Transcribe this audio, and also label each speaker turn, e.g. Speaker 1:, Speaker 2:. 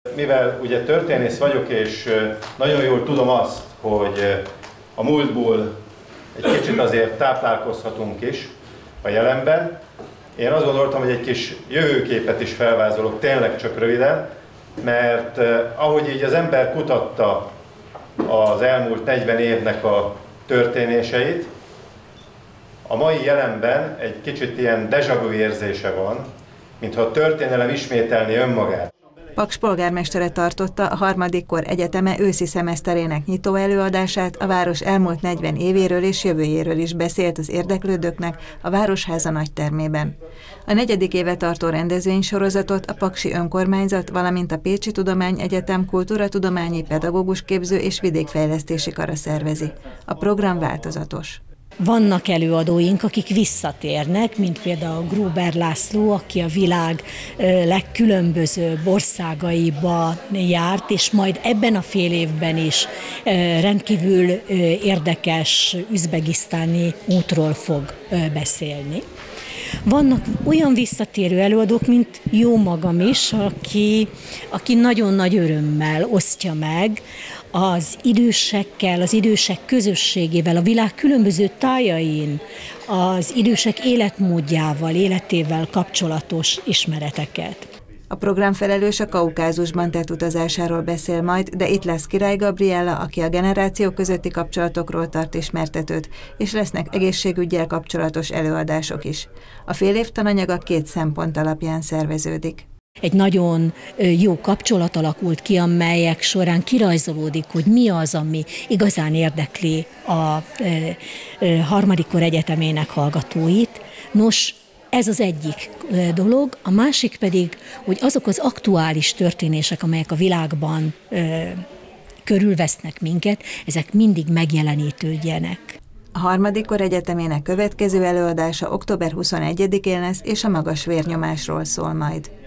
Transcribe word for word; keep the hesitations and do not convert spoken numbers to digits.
Speaker 1: Mivel ugye történész vagyok, és nagyon jól tudom azt, hogy a múltból egy kicsit azért táplálkozhatunk is a jelenben, én azt gondoltam, hogy egy kis jövőképet is felvázolok, tényleg csak röviden, mert ahogy így az ember kutatta az elmúlt negyven évnek a történéseit, a mai jelenben egy kicsit ilyen déjà vu érzése van, mintha a történelem ismételné önmagát.
Speaker 2: Paks polgármestere tartotta a harmadik kor egyeteme őszi szemeszterének nyitó előadását, a város elmúlt negyven évéről és jövőjéről is beszélt az érdeklődőknek a Városháza nagytermében. A negyedik éve tartó rendezvénysorozatot a paksi önkormányzat, valamint a Pécsi Tudományegyetem kultúratudományi pedagógusképző és vidékfejlesztési kara szervezi. A program változatos.
Speaker 3: Vannak előadóink, akik visszatérnek, mint például Gruber László, aki a világ legkülönbözőbb országaiba járt, és majd ebben a fél évben is rendkívül érdekes üzbegisztáni útról fog beszélni. Vannak olyan visszatérő előadók, mint jó magam is, aki, aki nagyon nagy örömmel osztja meg az idősekkel, az idősek közösségével, a világ különböző tájain, az idősek életmódjával, életével kapcsolatos ismereteket.
Speaker 2: A programfelelős a Kaukázusban tett utazásáról beszél majd, de itt lesz Király Gabriella, aki a generációk közötti kapcsolatokról tart ismertetőt, és lesznek egészségüggyel kapcsolatos előadások is. A fél év tananyaga két szempont alapján szerveződik.
Speaker 3: Egy nagyon jó kapcsolat alakult ki, amelyek során kirajzolódik, hogy mi az, ami igazán érdekli a harmadik kor egyetemének hallgatóit. Nos, ez az egyik dolog, a másik pedig, hogy azok az aktuális történések, amelyek a világban ö, körülvesznek minket, ezek mindig megjelenítődjenek.
Speaker 2: A harmadik kor egyetemének következő előadása október huszonegyedikén lesz, és a magas vérnyomásról szól majd.